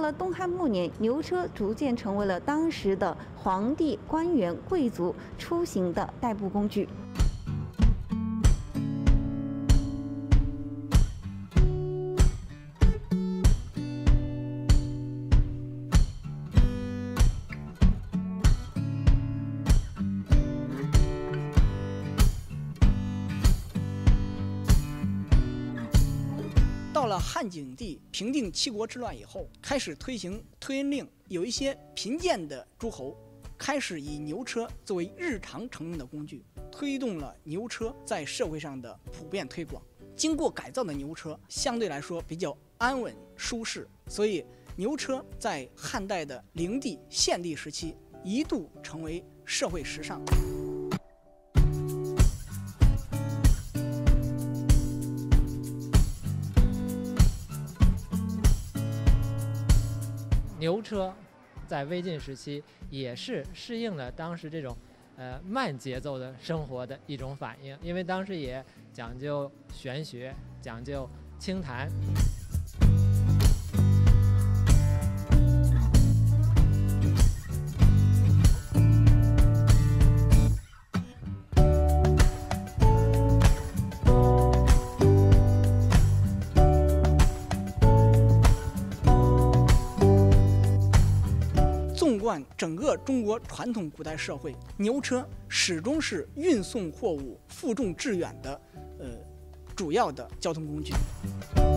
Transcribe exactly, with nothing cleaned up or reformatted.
了东汉末年，牛车逐渐成为了当时的皇帝、官员、贵族出行的代步工具。 到了汉景帝平定七国之乱以后，开始推行推恩令，有一些贫贱的诸侯开始以牛车作为日常乘用的工具，推动了牛车在社会上的普遍推广。经过改造的牛车相对来说比较安稳舒适，所以牛车在汉代的灵帝、献帝时期一度成为社会时尚。 牛车在魏晋时期也是适应了当时这种呃慢节奏的生活的一种反应，因为当时也讲究玄学，讲究清谈。 纵观整个中国传统古代社会，牛车始终是运送货物、负重致远的呃主要的交通工具。